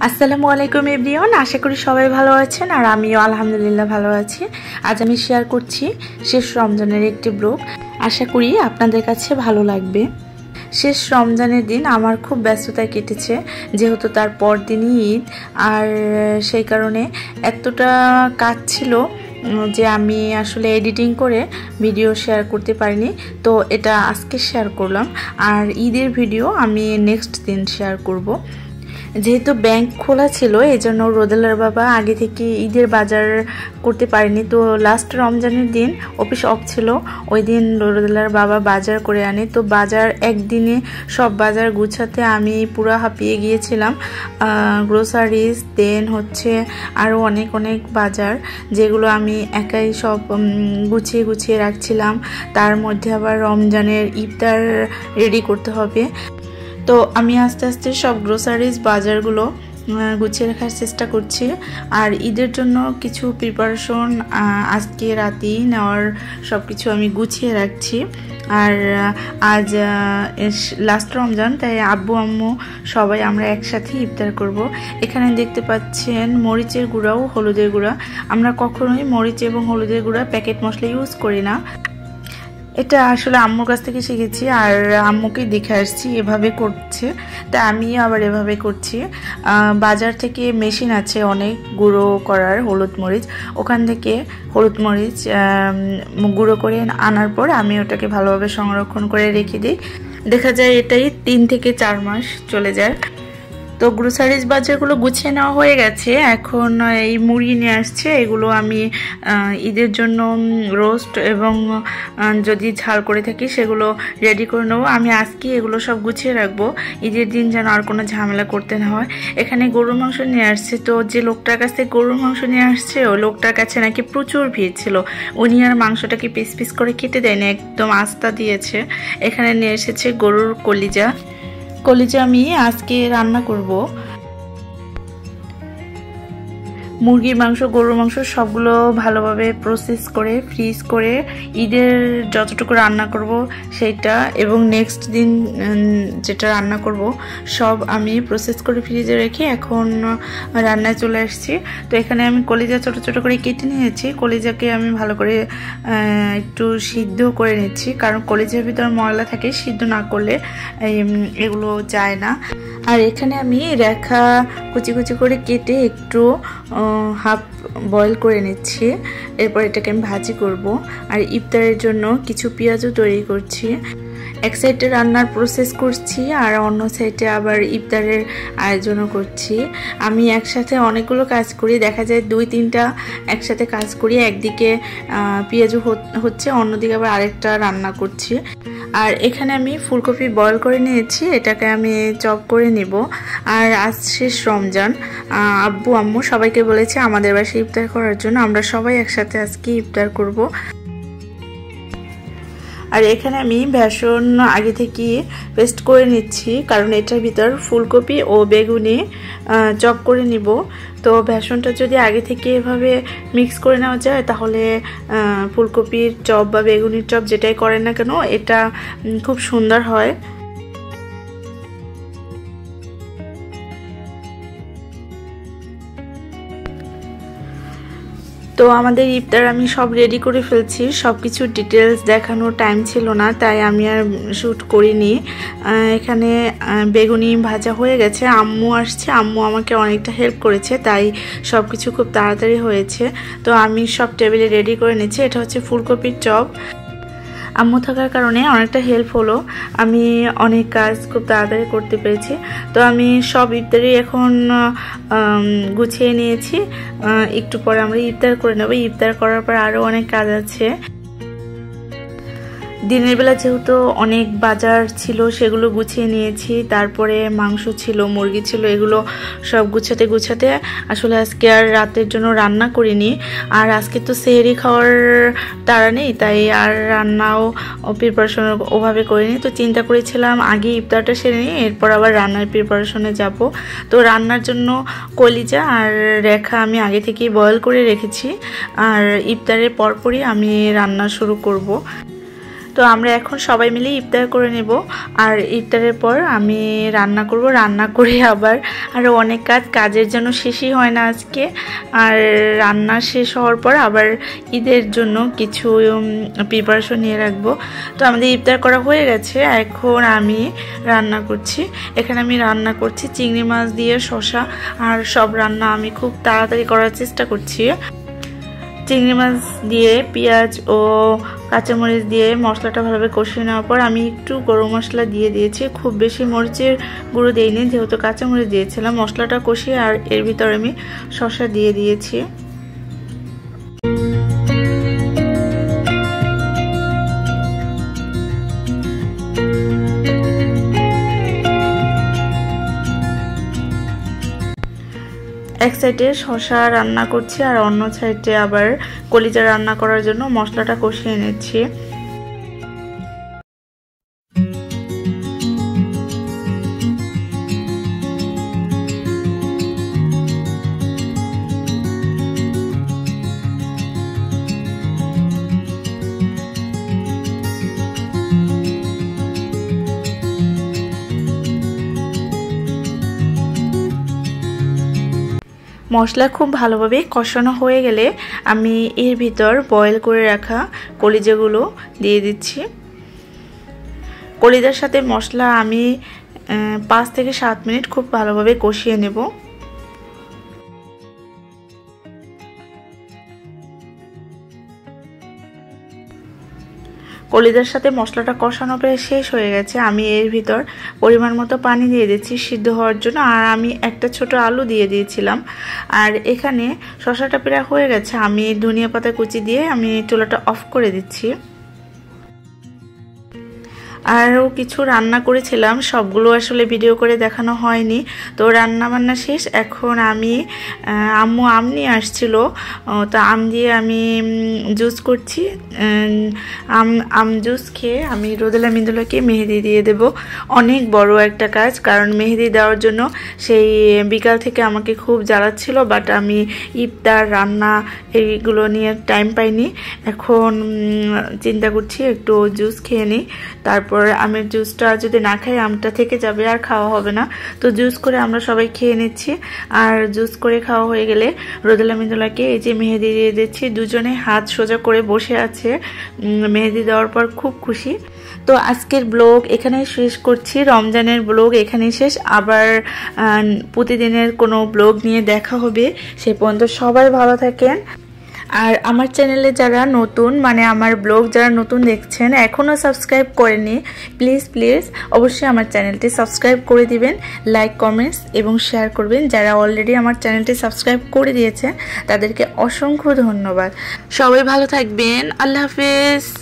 আসসালামু আলাইকুম এভরিওয়ান, আশা করি সবাই ভালো আছেন আর আমিও আলহামদুলিল্লাহ ভালো আছি। আজ আমি শেয়ার করছি শেষ রমজানের একটি ব্লগ। আশা করি আপনাদের কাছে ভালো লাগবে। শেষ রমজানের দিন আমার খুব ব্যস্ততায় কেটেছে, যেহেতু তার পর দিনই ঈদ, আর সেই কারণে এতটা কাজ ছিল যে আমি আসলে এডিটিং করে ভিডিও শেয়ার করতে পারিনি। তো এটা আজকে শেয়ার করলাম, আর ঈদের ভিডিও আমি নেক্সট দিন শেয়ার করব। যেহেতু ব্যাংক খোলা ছিল এই জন্য রোদেলার বাবা আগে থেকে ঈদের বাজার করতে পারেনি। তো লাস্ট রমজানের দিন অফিস অফ ছিল, ওই দিন রোদেলার বাবা বাজার করে আনে। তো বাজার একদিনে সব বাজার গুছাতে আমি পুরো হাঁপিয়ে গিয়েছিলাম। গ্রোসারিজ, দেন হচ্ছে আরও অনেক অনেক বাজার, যেগুলো আমি একাই সব গুছিয়ে গুছিয়ে রাখছিলাম। তার মধ্যে আবার রমজানের ইফতার রেডি করতে হবে। তো আমি আস্তে আস্তে সব গ্রোসারিজ বাজারগুলো গুছিয়ে রাখার চেষ্টা করছি। আর ঈদের জন্য কিছু প্রিপারেশন আজকে রাতেই নেওয়ার সব কিছু আমি গুছিয়ে রাখছি। আর আজ লাস্ট রমজান, তাই আব্বু আম্মু সবাই আমরা একসাথে ইফতার করব। এখানে দেখতে পাচ্ছেন মরিচের গুঁড়া ও হলুদের গুঁড়া। আমরা কখনোই মরিচ এবং হলুদের গুঁড়া প্যাকেট মশলা ইউজ করি না। এটা আসলে আম্মুর কাছ থেকে শিখেছি, আর আম্মুকে দেখে আসছি এভাবে করছে, তাই আমি আবার এভাবে করছি। বাজার থেকে মেশিন আছে অনেক গুঁড়ো করার হলুদ মরিচ, ওখান থেকে হলুদ মরিচ গুঁড়ো করে আনার পর আমি ওটাকে ভালোভাবে সংরক্ষণ করে রেখে দিই। দেখা যায় এটাই 3 থেকে 4 মাস চলে যায়। তো গ্রোসারিজ বাজারগুলো গুছিয়ে নেওয়া হয়ে গেছে। এখন এই মুরগি নিয়ে আসছে, এগুলো আমি ঈদের জন্য রোস্ট এবং যদি ঝাল করে থাকি সেগুলো রেডি করে নেবো। আমি আজকে এগুলো সব গুছিয়ে রাখবো, ঈদের দিন যেন আর কোনো ঝামেলা করতে না হয়। এখানে গরুর মাংস নিয়ে আসছে। তো যে লোকটার কাছ থেকে গরুর মাংস নিয়ে আসছে, ওই লোকটার কাছে নাকি প্রচুর ভিড় ছিল। উনি আর মাংসটাকে পিস পিস করে কেটে দেয়নি, একদম আস্তা দিয়েছে। এখানে নিয়ে এসেছে গরুর কলিজা আমি আজকে রান্না করব। মুরগির মাংস, গরুর মাংস সবগুলো ভালোভাবে প্রসেস করে ফ্রিজ করে ঈদের যতটুকু রান্না করব সেইটা, এবং নেক্সট দিন যেটা রান্না করব সব আমি প্রসেস করে ফ্রিজে রেখে এখন রান্নায় চলে আসছি। তো এখানে আমি কলিজা ছোট ছোট করে কেটে নিয়েছি। কলিজাকে আমি ভালো করে একটু সিদ্ধ করে নিচ্ছি, কারণ কলিজার ভিতর ময়লা থাকে, সিদ্ধ না করলে এগুলো যায় না। আর এখানে আমি রেখা কুচি কুচি করে কেটে একটু হাফ বয়েল করে নিচ্ছি। এরপর এটাকে আমি ভাজি করব। আর ইফতারের জন্য কিছু পেঁয়াজও তৈরি করছি। এক সাইডে রান্নার প্রসেস করছি আর অন্য সাইডে আবার ইফতারের আয়োজনও করছি। আমি একসাথে অনেকগুলো কাজ করি, দেখা যায় 2-3টা একসাথে কাজ করি। একদিকে পেঁয়াজও হচ্ছে, অন্যদিকে আবার আরেকটা রান্না করছি। আর এখানে আমি ফুলকপি বয়েল করে নিয়েছি, এটাকে আমি চপ করে নিব। আর আজ শেষ রমজান, আব্বু আম্মু সবাইকে বলেছে আমাদের বাসায় ইফতার করার জন্য। আমরা সবাই একসাথে আজকে ইফতার করব। আর এখানে আমি বেসন আগে থেকে পেস্ট করে নিচ্ছি, কারণ এটার ভিতর ফুলকপি ও বেগুনি চপ করে নিব। তো বেসনটা যদি আগে থেকে এভাবে মিক্স করে নেওয়া যায়, তাহলে ফুলকপির চপ বা বেগুনির চপ যেটাই করেন না কেন, এটা খুব সুন্দর হয়। তো আমাদের ইফতার আমি সব রেডি করে ফেলছি। সব কিছু ডিটেলস দেখানোর টাইম ছিল না, তাই আমি আর শ্যুট করিনি। এখানে বেগুনি ভাজা হয়ে গেছে। আম্মু আসছে, আম্মু আমাকে অনেকটা হেল্প করেছে, তাই সব কিছু খুব তাড়াতাড়ি হয়েছে। তো আমি সব টেবিলে রেডি করে নিচ্ছি। এটা হচ্ছে ফুলকপির চপ। আম্মু থাকার কারণে অনেকটা হেল্প হলো, আমি অনেক কাজ খুব তাড়াতাড়ি করতে পেরেছি। তো আমি সব ইফতারি এখন গুছিয়ে নিয়েছি। একটু পরে আমরা ইফতার করে নেব। ইফতার করার পর আরও অনেক কাজ আছে। দিনের বেলা যেহেতু অনেক বাজার ছিল, সেগুলো গুছিয়ে নিয়েছি। তারপরে মাংস ছিল, মুরগি ছিল, এগুলো সব গুছাতে গুছাতে আসলে আজকে আর রাতের জন্য রান্না করিনি। আর আজকে তো সেহরি খাওয়ার তাড়া নেই, তাই আর রান্নাও প্রিপারেশন ওভাবে করিনি। তো চিন্তা করেছিলাম আগে ইফতারটা সেরে নিই, এরপর আবার রান্নার প্রিপারেশনে যাব। তো রান্নার জন্য কলিজা আর রেখা আমি আগে থেকেই বয়েল করে রেখেছি, আর ইফতারের পরপরই আমি রান্না শুরু করব। তো আমরা এখন সবাই মিলে ইফতার করে নেব। আর ইফতারের পর আমি রান্না করব, রান্না করে আবার আরও অনেক কাজের জন্য শেষই হয় না আজকে। আর রান্না শেষ হওয়ার পর আবার ঈদের জন্য কিছু প্রিপারেশন নিয়ে রাখবো। তো আমাদের ইফতার করা হয়ে গেছে, এখন আমি রান্না করছি। এখানে আমি রান্না করছি চিংড়ি মাছ দিয়ে শসা। আর সব রান্না আমি খুব তাড়াতাড়ি করার চেষ্টা করছি। চিংড়ি মাছ দিয়ে পেঁয়াজ ও কাঁচামরিচ দিয়ে মশলাটা ভালোভাবে কষিয়ে নেওয়ার পর আমি একটু গরম মশলা দিয়ে দিয়েছি। খুব বেশি মরিচের গুঁড়ো দিইনি, যেহেতু কাঁচামরিচ দিয়েছিলাম। মশলাটা কষিয়ে আর এর ভিতরে আমি শসা দিয়ে দিয়েছি। এক সাইডে শসা রান্না করছি আর অন্য সাইডে আবার কলিজা রান্না করার জন্য মশলাটা কষিয়ে নিচ্ছি। মশলা খুব ভালোভাবে কষানো হয়ে গেলে আমি এর ভিতর বয়েল করে রাখা কলিজাগুলো দিয়ে দিচ্ছি। কলিজার সাথে মশলা আমি 5 থেকে 7 মিনিট খুব ভালোভাবে কষিয়ে নেব। কলিজার সাথে মশলাটা কষানো প্রায় শেষ হয়ে গেছে। আমি এর ভিতর পরিমাণ মতো পানি দিয়ে দিচ্ছি সিদ্ধ হওয়ার জন্য। আর আমি একটা ছোট আলু দিয়ে দিয়েছিলাম। আর এখানে শসাটা প্রায় হয়ে গেছে, আমি ধনিয়া পাতা কুচি দিয়ে আমি চুলাটা অফ করে দিচ্ছি। আরও কিছু রান্না করেছিলাম, সবগুলো আসলে ভিডিও করে দেখানো হয়নি। তো রান্না বান্না শেষ। এখন আমি আম্মু আম নিয়ে আসছিল, তো আম দিয়ে আমি জুস করছি। আম জুস খেয়ে আমি রোদেলা মিদুলাকে মেহেদি দিয়ে দেব। অনেক বড় একটা কাজ, কারণ মেহেদি দেওয়ার জন্য সেই বিকাল থেকে আমাকে খুব জ্বালাচ্ছিল, বাট আমি ইফতার রান্না এইগুলো নিয়ে টাইম পাইনি। এখন চিন্তা করছি একটু জুস খেয়ে নিই, তারপর আমের জুসটা যদি না খাই আমটা থেকে যাবে আর খাওয়া হবে না। তো জুস করে আমরা সবাই খেয়ে নিচ্ছি। আর জুস করে খাওয়া হয়ে গেলে রোদেলা মিদুলাকে এই যে মেহেদি দিয়ে দিচ্ছি। দুজনে হাত সোজা করে বসে আছে, মেহেদি দেওয়ার পর খুব খুশি। তো আজকের ব্লগ এখানেই শেষ করছি, রমজানের ব্লগ এখানেই শেষ। আবার প্রতিদিনের কোনো ব্লগ নিয়ে দেখা হবে। সে পর্যন্ত সবাই ভালো থাকেন। আর আমার চ্যানেলে যারা নতুন, মানে আমার ব্লগ যারা নতুন দেখছেন, এখনও সাবস্ক্রাইব করেনি, প্লিজ অবশ্যই আমার চ্যানেলটি সাবস্ক্রাইব করে দিবেন। লাইক, কমেন্টস এবং শেয়ার করবেন। যারা অলরেডি আমার চ্যানেলটি সাবস্ক্রাইব করে দিয়েছেন তাদেরকে অসংখ্য ধন্যবাদ। সবাই ভালো থাকবেন। আল্লাহ হাফেজ।